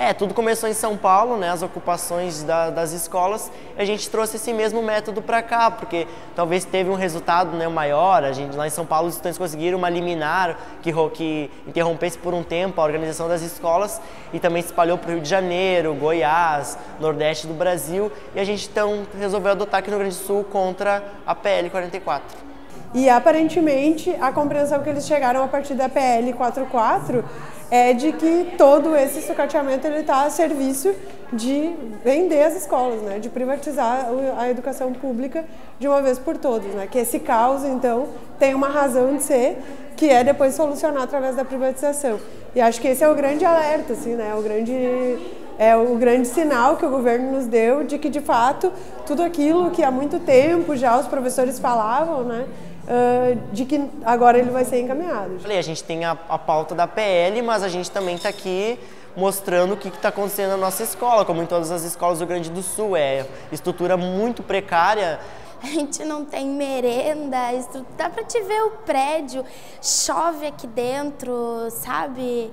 Tudo começou em São Paulo, né, as ocupações das escolas, e a gente trouxe esse mesmo método para cá, porque talvez teve um resultado, né, maior. Lá em São Paulo os estudantes conseguiram uma liminar que interrompesse por um tempo a organização das escolas e também se espalhou para o Rio de Janeiro, Goiás, Nordeste do Brasil, e a gente então resolveu adotar aqui no Rio Grande do Sul contra a PL 44. E aparentemente a compreensão que eles chegaram a partir da PL 44 é de que todo esse sucateamento está a serviço de vender as escolas, né? De privatizar a educação pública de uma vez por todas, né? Que esse caos, então, tem uma razão de ser, que é depois solucionar através da privatização. E acho que esse é o grande alerta, assim, né? O grande sinal que o governo nos deu de que, de fato, tudo aquilo que há muito tempo já os professores falavam, né? De que agora ele vai ser encaminhado. A gente tem a pauta da PL, mas a gente também está aqui mostrando o que está acontecendo na nossa escola, como em todas as escolas do Rio Grande do Sul. É estrutura muito precária. A gente não tem merenda, dá pra te ver o prédio, chove aqui dentro, sabe?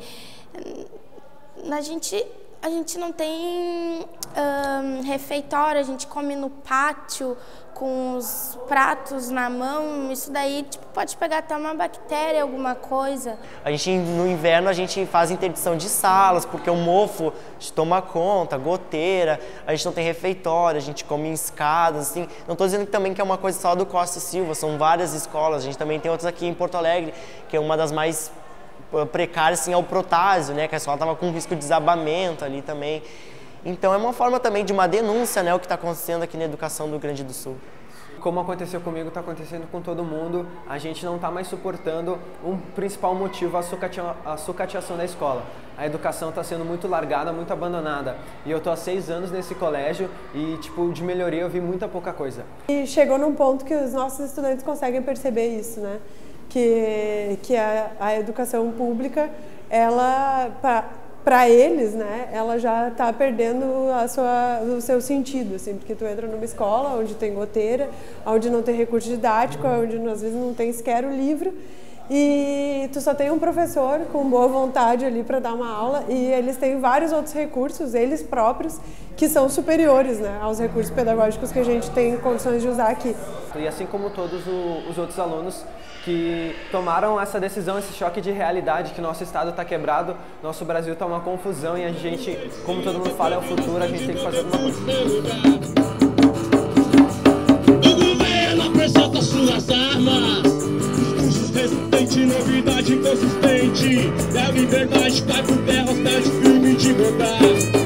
A gente não tem refeitório, a gente come no pátio com os pratos na mão. Isso daí pode pegar até uma bactéria, alguma coisa. No inverno a gente faz interdição de salas, porque o mofo toma conta, goteira, a gente não tem refeitório, a gente come em escadas, assim. Não estou dizendo também que é uma coisa só do Costa e Silva, são várias escolas, a gente também tem outras aqui em Porto Alegre, que é uma das mais precárias, assim, é o Protásio, né, que a escola estava com risco de desabamento ali também. Então é uma forma também de uma denúncia, né, o que está acontecendo aqui na educação do Rio Grande do Sul. Como aconteceu comigo, está acontecendo com todo mundo. A gente não está mais suportando um principal motivo, a sucateação da escola. A educação está sendo muito largada, muito abandonada. E eu estou há 6 anos nesse colégio e, de melhoria eu vi muita pouca coisa. E chegou num ponto que os nossos estudantes conseguem perceber isso, né? Que a educação pública, ela, para eles, né, ela já está perdendo o seu sentido, assim, porque tu entra numa escola onde tem goteira, onde não tem recurso didático, onde às vezes não tem sequer o livro, e tu só tem um professor com boa vontade ali para dar uma aula, e eles têm vários outros recursos, eles próprios, que são superiores, né, aos recursos pedagógicos que a gente tem condições de usar aqui. E assim como todos os outros alunos que tomaram essa decisão, esse choque de realidade, que nosso estado está quebrado, nosso Brasil está uma confusão e a gente, como todo mundo fala, é o futuro, a gente tem que fazer alguma coisa. O governo apresenta suas armas, discursos resistentes, novidade consistente, e a liberdade cai por terra, os pés de firme de mandar.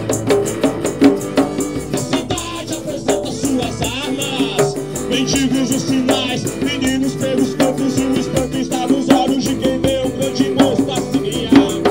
A cidade apresenta suas armas, mendigos os sinais, meninos pelos campos e o espanto está nos olhos de quem vê um grande monstro assim.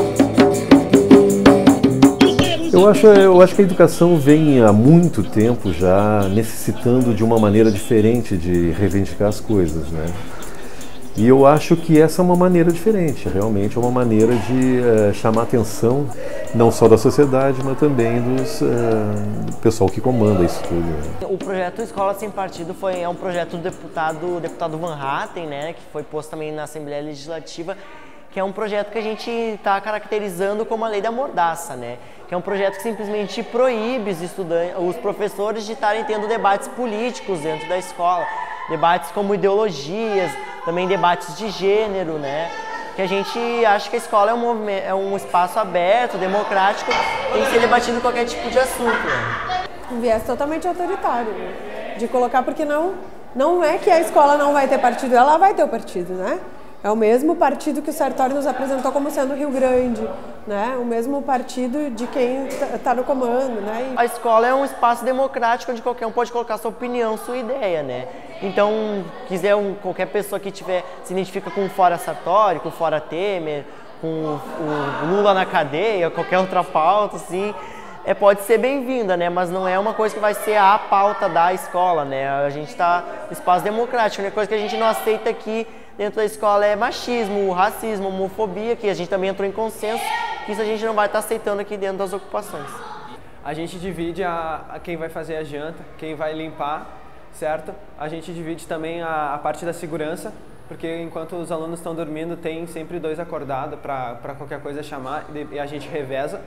Eu acho que a educação vem há muito tempo já necessitando de uma maneira diferente de reivindicar as coisas, né? E eu acho que essa é uma maneira diferente, realmente é uma maneira de chamar a atenção não só da sociedade, mas também do pessoal que comanda isso tudo. O projeto Escola Sem Partido é um projeto do deputado Van Hatten, né, que foi posto também na Assembleia Legislativa, que é um projeto que a gente está caracterizando como a lei da mordaça, né? Que é um projeto que simplesmente proíbe os professores de estarem tendo debates políticos dentro da escola, debates como ideologias, também debates de gênero, né? Que a gente acha que a escola é um espaço aberto, democrático, tem que ser debatido qualquer tipo de assunto, né? Um viés totalmente autoritário, né? De colocar, porque não é que a escola não vai ter partido, ela vai ter o partido, né? É o mesmo partido que o Sartori nos apresentou como sendo Rio Grande, né? O mesmo partido de quem está no comando, né? A escola é um espaço democrático onde qualquer um pode colocar sua opinião, sua ideia, né? Então, qualquer pessoa que se identifica com o fora Sartori, com o fora Temer, com o Lula na cadeia, qualquer outra pauta, assim, pode ser bem-vinda, né? Mas não é uma coisa que vai ser a pauta da escola, né? A gente está no espaço democrático, a única coisa que a gente não aceita aqui dentro da escola é machismo, racismo, homofobia, que a gente também entrou em consenso, que isso a gente não vai estar aceitando aqui dentro das ocupações. A gente divide quem vai fazer a janta, quem vai limpar, certo? A gente divide também a parte da segurança, porque enquanto os alunos estão dormindo, tem sempre 2 acordados para qualquer coisa chamar e a gente reveza.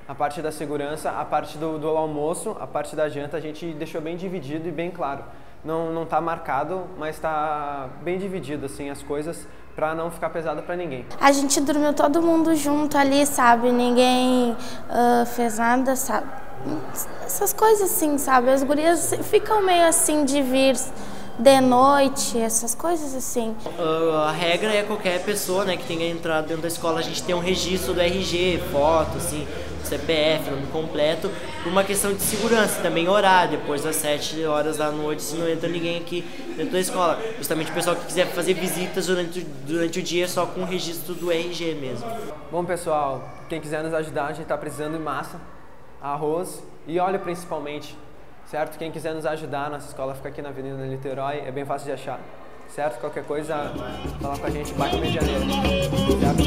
a parte da segurança, a parte do almoço, a parte da janta, a gente deixou bem dividido e bem claro. Não tá marcado, mas tá bem dividido, assim, as coisas, pra não ficar pesado pra ninguém. A gente dormiu todo mundo junto ali, sabe? Ninguém fez nada, sabe? Essas coisas assim, sabe? As gurias ficam meio assim de vir de noite, essas coisas assim. A regra é qualquer pessoa, né, que tenha entrado dentro da escola, a gente tem um registro do RG, foto, assim, CPF, nome completo, por uma questão de segurança, também horário, depois das 7 horas da noite, se não entra ninguém aqui dentro da escola. Justamente o pessoal que quiser fazer visitas durante o dia só com o registro do RG mesmo. Bom, pessoal, quem quiser nos ajudar, a gente tá precisando de massa, arroz e óleo principalmente, certo? Quem quiser nos ajudar, nossa escola fica aqui na Avenida Niterói, é bem fácil de achar, certo? Qualquer coisa, fala com a gente, bairro Medianeira, certo?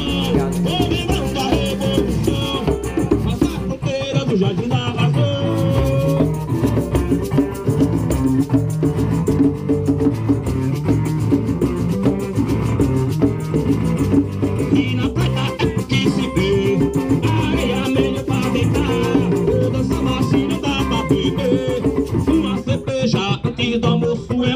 Obrigado. Do almoço